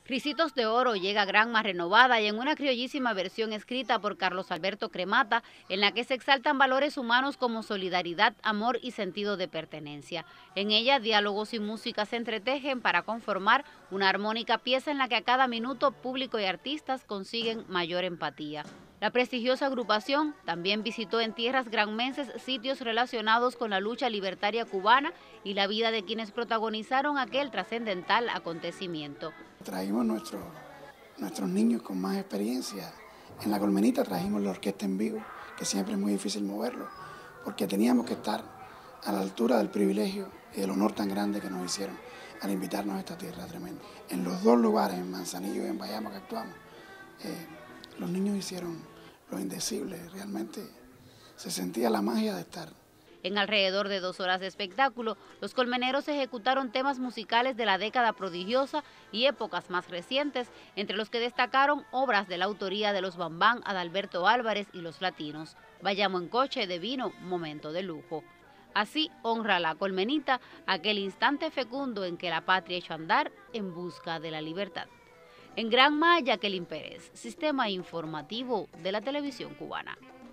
Ricitos de Oro llega a Granma renovada y en una criollísima versión escrita por Carlos Alberto Cremata, en la que se exaltan valores humanos como solidaridad, amor y sentido de pertenencia. En ella, diálogos y música se entretejen para conformar una armónica pieza en la que a cada minuto público y artistas consiguen mayor empatía. La prestigiosa agrupación también visitó en tierras granmenses sitios relacionados con la lucha libertaria cubana y la vida de quienes protagonizaron aquel trascendental acontecimiento. Trajimos nuestros niños con más experiencia. En La Colmenita trajimos la orquesta en vivo, que siempre es muy difícil moverlo, porque teníamos que estar a la altura del privilegio y del honor tan grande que nos hicieron al invitarnos a esta tierra tremenda. En los dos lugares, en Manzanillo y en Bayamo, que actuamos, los niños hicieron lo indecible, realmente se sentía la magia de estar. En alrededor de 2 horas de espectáculo, los colmeneros ejecutaron temas musicales de la década prodigiosa y épocas más recientes, entre los que destacaron obras de la autoría de los Bambán, Adalberto Álvarez y los Latinos. Bayamo en coche de vino, momento de lujo. Así honra la Colmenita aquel instante fecundo en que la patria echó a andar en busca de la libertad. En Granma, Jacqueline Pérez, Sistema Informativo de la Televisión Cubana.